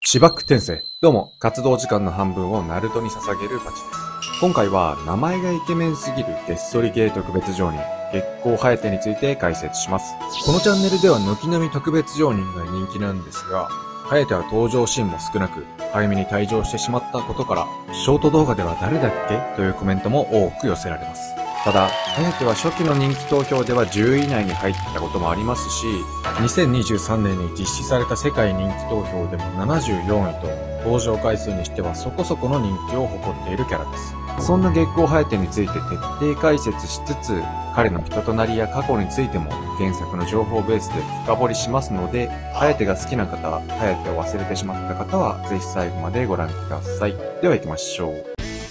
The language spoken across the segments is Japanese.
芝生転生。どうも、活動時間の半分をナルトに捧げるバチです。今回は、名前がイケメンすぎるげっそり系特別常任、月光颯について解説します。このチャンネルでは軒並み特別常任が人気なんですが、颯は登場シーンも少なく、早めに退場してしまったことから、ショート動画では誰だっけというコメントも多く寄せられます。ただ、颯は初期の人気投票では10位以内に入ったこともありますし、2023年に実施された世界人気投票でも74位と、登場回数にしてはそこそこの人気を誇っているキャラです。そんな月光颯について徹底解説しつつ、彼の人となりや過去についても原作の情報ベースで深掘りしますので、颯が好きな方、颯を忘れてしまった方はぜひ最後までご覧ください。では行きましょう。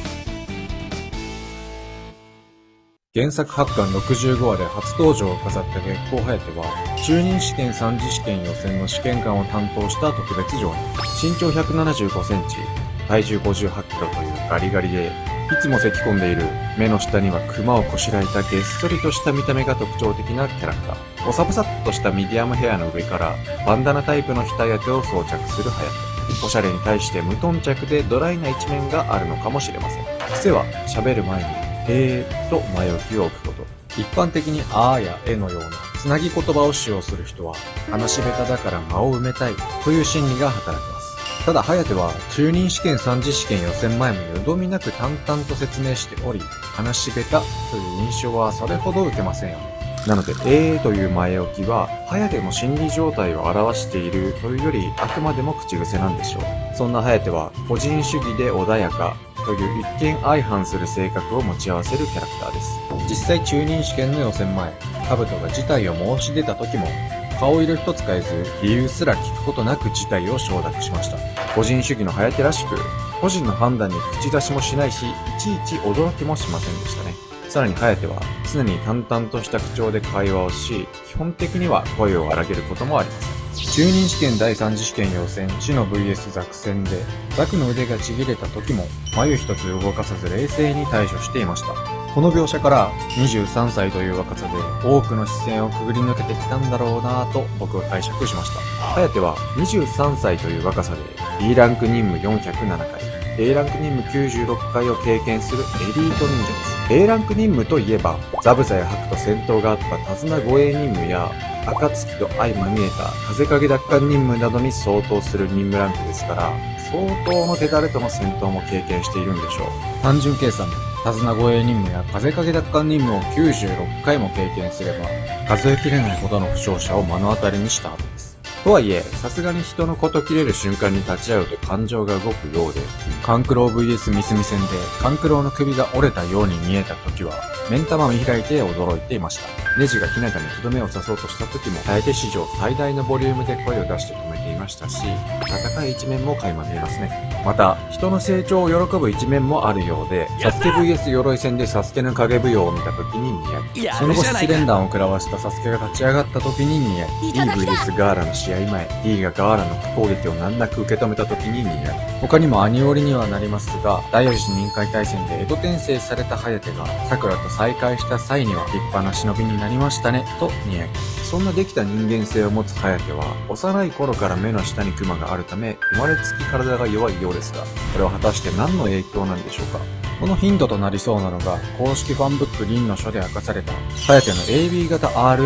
原作8巻65話で初登場を飾った月光颯は、中任試験3次試験予選の試験官を担当した特別常任。身長175センチ、体重58キロというガリガリで、いつも咳き込んでいる目の下にはクマをこしらえたげっそりとした見た目が特徴的なキャラクター。ボサボサっとしたミディアムヘアの上からバンダナタイプの額当てを装着する颯。おしゃれに対して無頓着でドライな一面があるのかもしれません。癖は喋る前にと前置きを置くこと。一般的にあーやえのようなつなぎ言葉を使用する人は、話し下手だから間を埋めたいという心理が働きます。ただ颯は中任試験3次試験予選前もよどみなく淡々と説明しており、話し下手という印象はそれほど受けませんよ。なのでという前置きは颯の心理状態を表しているというより、あくまでも口癖なんでしょう。そんな颯は個人主義で穏やかという一見相反する性格を持ち合わせるキャラクターです。実際中任試験の予選前、兜が事態を申し出た時も、顔色一つ変えず、理由すら聞くことなく事態を承諾しました。個人主義の颯らしく、個人の判断に口出しもしないし、いちいち驚きもしませんでしたね。さらに颯は常に淡々とした口調で会話をし、基本的には声を荒げることもありません。中任試験第3次試験予選、シノ VS ザク戦で、ザクの腕がちぎれた時も、眉一つ動かさず冷静に対処していました。この描写から23歳という若さで多くの視線をくぐり抜けてきたんだろうなぁと僕は解釈しました。颯は23歳という若さで B ランク任務407回、A ランク任務96回を経験するエリート忍者です。A ランク任務といえば、ザブザやハクと戦闘があった手綱護衛任務や、暁と相まみえた風影奪還任務などに相当する任務ランクですから、相当の手だれとの戦闘も経験しているんでしょう。単純計算、手綱護衛任務や風影奪還任務を96回も経験すれば、数えきれないほどの負傷者を目の当たりにした後です。とはいえ、さすがに人のこと切れる瞬間に立ち会うと感情が動くようで、カンクロー VS ミスミ戦でカンクローの首が折れたように見えた時は、目ん玉見開いて驚いていました。ネジがヒナタにとどめを刺そうとした時も、颯史上最大のボリュームで声を出して止めていましたし、戦い一面も垣間見えますね。また、人の成長を喜ぶ一面もあるようで、サスケ VS 鎧戦でサスケの影舞踊を見た時にニヤリ。その後失恋弾を食らわしたサスケが立ち上がった時にニヤリ。D VS ガーラの試合前、D がガーラの攻撃を難なく受け止めた時にニヤリ。他にもアニオリにはなりますが、第4次任海大戦で江戸転生された颯が、桜と再会した際には立派な忍びになりましたね、とニヤリ。そんなできた人間性を持つ颯は、幼い頃から目の下にクマがあるため、生まれつき体が弱いようですが、これは果たして何の影響なんでしょうか。このヒントとなりそうなのが、公式ファンブック凛の書で明かされた、颯の AB 型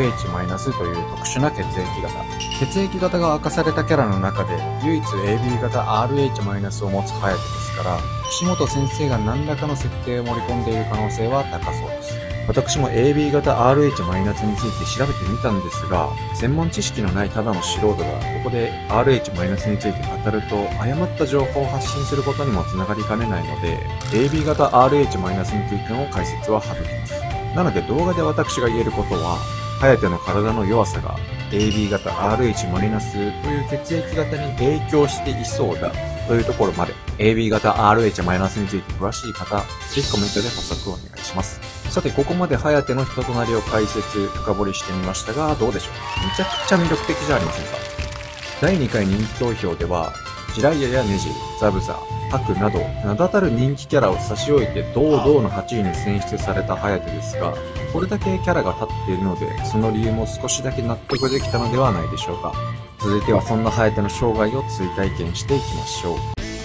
RH- という特殊な血液型。血液型が明かされたキャラの中で、唯一 AB 型 RH- を持つ颯ですから、岸本先生が何らかの設定を盛り込んでいる可能性は高そうです。私も AB 型 RH- について調べてみたんですが、専門知識のないただの素人がここで RH- について語ると誤った情報を発信することにもつながりかねないので、AB 型 RH- についての解説は省きます。なので動画で私が言えることは、颯の体の弱さが AB 型 RH- という血液型に影響していそうだというところまで、AB 型 RH- について詳しい方、ぜひコメントで補足をお願いします。さて、ここまで颯の人となりを解説、深掘りしてみましたが、どうでしょう。めちゃくちゃ魅力的じゃありませんか。第2回人気投票では、ジライヤやネジ、ザブザ、ハクなど、名だたる人気キャラを差し置いて堂々の8位に選出された颯ですが、これだけキャラが立っているので、その理由も少しだけ納得できたのではないでしょうか。 続いてはそんな颯の生涯を追体験していきましょう。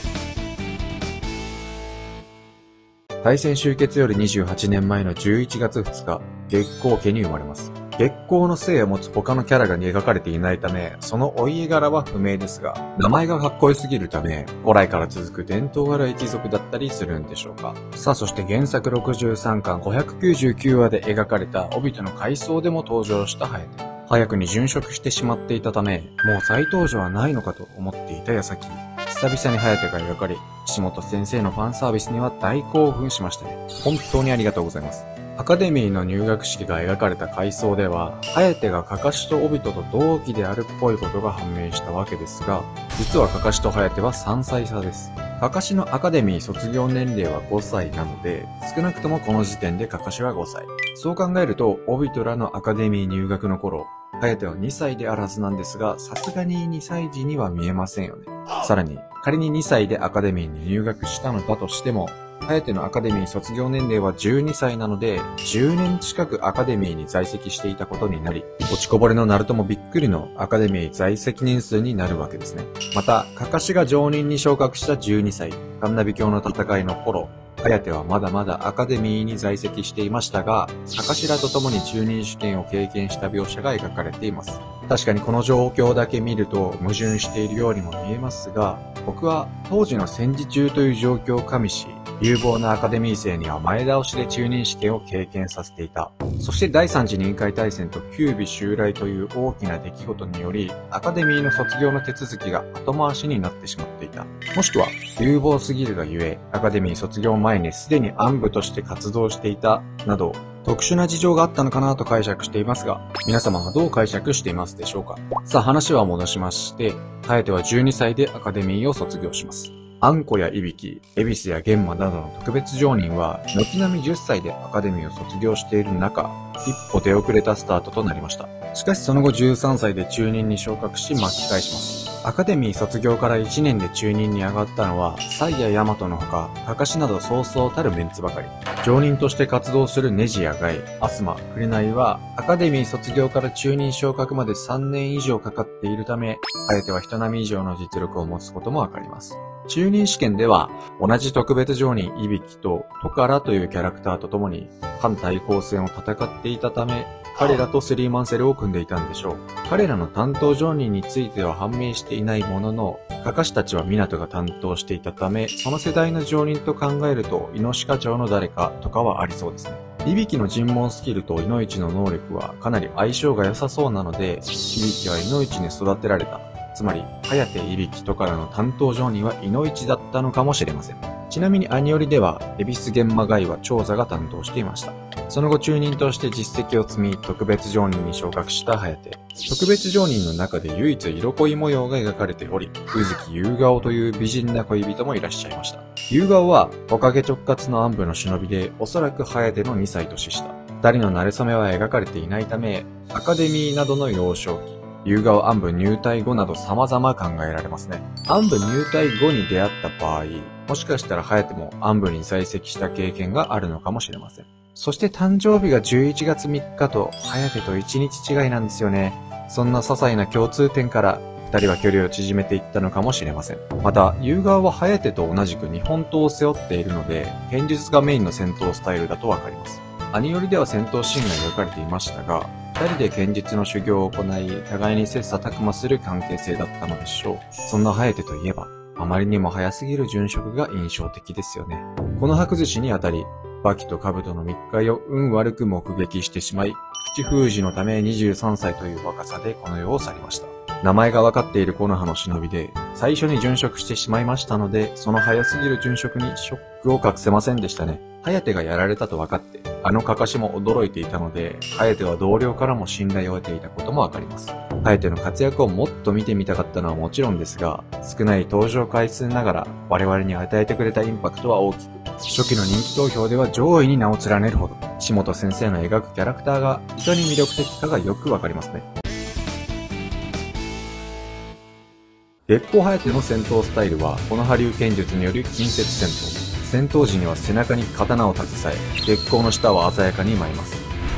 対戦終結より28年前の11月2日、月光家に生まれます。月光の姓を持つ他のキャラが描かれていないため、そのお家柄は不明ですが、名前がかっこよすぎるため、古来から続く伝統ある一族だったりするんでしょうか。さあ、そして原作63巻599話で描かれたオビトの回想でも登場した颯。早くに殉職してしまっていたため、もう再登場はないのかと思っていた矢先、久々に颯が描かれ、岸本先生のファンサービスには大興奮しましたね。本当にありがとうございます。アカデミーの入学式が描かれた回想では、颯がカカシとオビトと同期であるっぽいことが判明したわけですが、実はカカシと颯は3歳差です。カカシのアカデミー卒業年齢は5歳なので、少なくともこの時点でカカシは5歳。そう考えると、オビトらのアカデミー入学の頃、颯は2歳であるはずなんですが、さすがに2歳児には見えませんよね。さらに、仮に2歳でアカデミーに入学したのだとしても、颯のアカデミー卒業年齢は12歳なので、10年近くアカデミーに在籍していたことになり、落ちこぼれのナルトもびっくりのアカデミー在籍年数になるわけですね。また、カカシが常任に昇格した12歳、カンナビ教の戦いの頃、颯はまだまだアカデミーに在籍していましたが、カカシらと共に中任試験を経験した描写が描かれています。確かにこの状況だけ見ると矛盾しているようにも見えますが、僕は当時の戦時中という状況を加味し、有望なアカデミー生には前倒しで中任試験を経験させていた。そして第三次任海大戦と九尾襲来という大きな出来事により、アカデミーの卒業の手続きが後回しになってしまっていた。もしくは、有望すぎるがゆえ、アカデミー卒業前にすでに暗部として活動していた、など、特殊な事情があったのかなと解釈していますが、皆様はどう解釈していますでしょうか。さあ話は戻しまして、颯は12歳でアカデミーを卒業します。アンコやイビキ、エビスやゲンマなどの特別常任は、軒並み10歳でアカデミーを卒業している中、一歩出遅れたスタートとなりました。しかしその後13歳で中任に昇格し巻き返します。アカデミー卒業から1年で中任に上がったのは、サイやヤマトのほか、カカシなどそうそうたるメンツばかり。常任として活動するネジやガイ、アスマ、クレナイは、アカデミー卒業から中任昇格まで3年以上かかっているため、颯は人並み以上の実力を持つこともわかります。中任試験では、同じ特別常任イビキとトカラというキャラクターと共に、反対抗戦を戦っていたため、彼らとスリーマンセルを組んでいたんでしょう。彼らの担当常任については判明していないものの、カカシたちは湊が担当していたため、その世代の常任と考えると、イノシカ長の誰かとかはありそうですね。イビキの尋問スキルとイノイチの能力はかなり相性が良さそうなので、イビキはイノイチに育てられた。つまり、颯イビキとからの担当常任はイノイチだったのかもしれません。ちなみにアニオリでは、エビスゲンマガイは長座が担当していました。その後中任として実績を積み、特別常任に昇格した颯。特別常任の中で唯一色恋模様が描かれており、宇月夕顔という美人な恋人もいらっしゃいました。夕顔は、木陰直轄の暗部の忍びで、おそらく颯の2歳年下。二人の馴れ初めは描かれていないため、アカデミーなどの幼少期、夕顔暗部入隊後など様々考えられますね。暗部入隊後に出会った場合、もしかしたら颯も暗部に在籍した経験があるのかもしれません。そして誕生日が11月3日と、颯と1日違いなんですよね。そんな些細な共通点から、二人は距離を縮めていったのかもしれません。また、夕顔は颯と同じく日本刀を背負っているので、剣術がメインの戦闘スタイルだとわかります。アニオリでは戦闘シーンが描かれていましたが、二人で剣術の修行を行い、互いに切磋琢磨する関係性だったのでしょう。そんな颯といえば、あまりにも早すぎる殉職が印象的ですよね。この白寿司にあたり、バキとカブトの密会を運悪く目撃してしまい、口封じのため23歳という若さでこの世を去りました。名前がわかっている木の葉の忍びで、最初に殉職してしまいましたので、その早すぎる殉職にショックを隠せませんでしたね。颯がやられたと分かって、あのカカシも驚いていたので、颯は同僚からも信頼を得ていたこともわかります。颯の活躍をもっと見てみたかったのはもちろんですが、少ない登場回数ながら我々に与えてくれたインパクトは大きく、初期の人気投票では上位に名を連ねるほど、岸本先生の描くキャラクターがいかに魅力的かがよくわかりますね。月光颯の戦闘スタイルは、この波竜剣術による近接戦闘。戦闘時には背中に刀を携え、月光の下を鮮やかに舞います。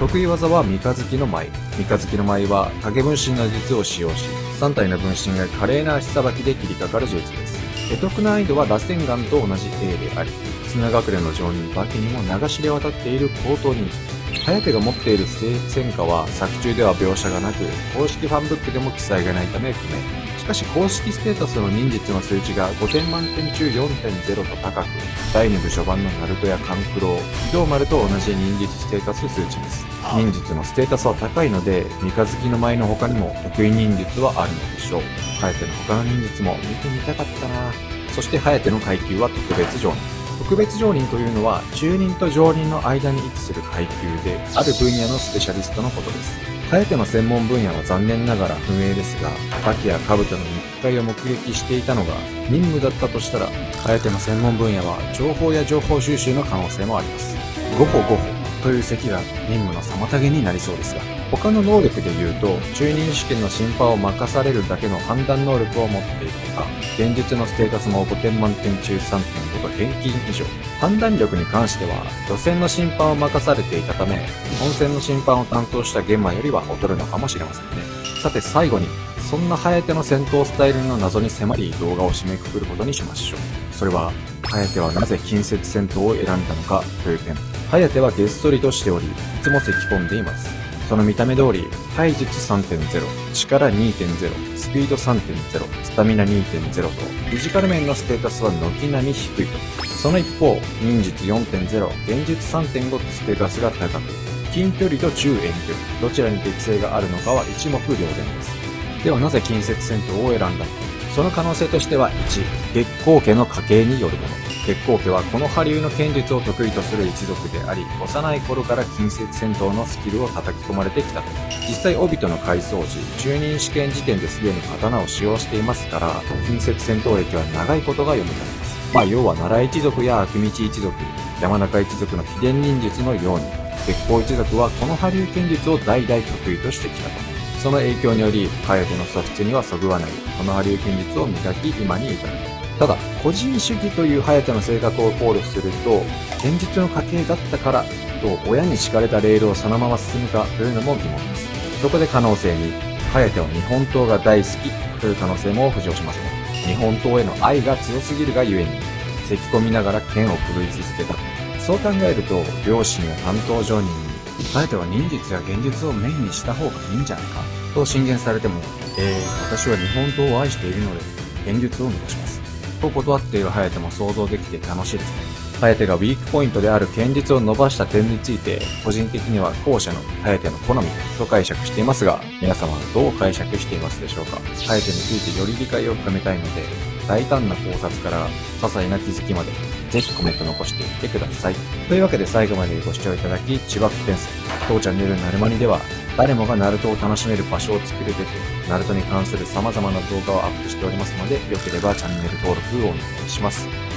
得意技は三日月の舞。三日月の舞は影分身の術を使用し、3体の分身が華麗な足さばきで切りかかる術です。得得難易度は螺旋岩と同じ A であり、砂隠れの常人化けにも流しで渡っている高等忍者。颯が持っている戦果は作中では描写がなく、公式ファンブックでも記載がないため不明。しかし公式ステータスの忍術の数値が5点満点中 4.0 と高く、第2部序盤のナルトやカンクロウ、移動丸と同じ忍術ステータス数値です。忍術のステータスは高いので、三日月の舞の他にも得意忍術はあるのでしょう。颯の他の忍術も見てみたかったな。そして颯の階級は特別常任。特別常任というのは中任と常任の間に位置する階級で、ある分野のスペシャリストのことです。颯の専門分野は残念ながら不明ですが、滝や兜の密会を目撃していたのが任務だったとしたら、颯の専門分野は情報や情報収集の可能性もあります。ゴホゴホという席が任務の妨げになりそうですが、他の能力で言うと、中任試験の審判を任されるだけの判断能力を持っているほか、現実のステータスも5点満点中 3.5 と平均以上。判断力に関しては、予選の審判を任されていたため、本戦の審判を担当した玄馬よりは劣るのかもしれませんね。さて最後に、そんな颯の戦闘スタイルの謎に迫り動画を締めくくることにしましょう。それは、颯はなぜ近接戦闘を選んだのかという点。颯はげっそりとしており、いつも咳き込んでいます。その見た目通り、体術 3.0、力 2.0、スピード 3.0、スタミナ 2.0 と、フィジカル面のステータスは軒並み低いと。その一方、忍術 4.0、現実 3.5 とステータスが高く、近距離と中遠距離、どちらに適性があるのかは一目瞭然です。ではなぜ近接戦闘を選んだのか。その可能性としては1、月光家の家系によるもの。月光家はこの波竜の剣術を得意とする一族であり、幼い頃から近接戦闘のスキルを叩き込まれてきたと。実際、オビトの改装時、中任試験時点ですでに刀を使用していますから、近接戦闘歴は長いことが読み取れます。要は奈良一族や悪道一族、山中一族の秘伝忍術のように、月光一族はこの波竜剣術を代々得意としてきたと。その影響により、颯の素質にはそぐわない、この波竜剣術を磨き、今に至る。ただ、個人主義という颯の性格を考慮すると、剣術の家系だったからと親に敷かれたレールをそのまま進むかというのも疑問です。そこで可能性に、颯は日本刀が大好きという可能性も浮上しますね。日本刀への愛が強すぎるがゆえに、咳き込みながら剣を振るい続けた。そう考えると、両親や担当上人に、颯は忍術や剣術をメインにした方がいいんじゃないかと進言されても、私は日本刀を愛しているので、剣術を目指します。と断っている颯も想像できて楽しいですね。颯がウィークポイントである剣術を伸ばした点について、個人的には後者の颯の好みと解釈していますが、皆様はどう解釈していますでしょうか。颯についてより理解を深めたいので、大胆な考察から些細な気づきまで、ぜひコメント残してみてください。というわけで最後までご視聴いただき、千葉府天才。当チャンネルなるまにでは、誰もがナルトを楽しめる場所を作るべく、ナルトに関する様々な動画をアップしておりますので、よければチャンネル登録をお願いします。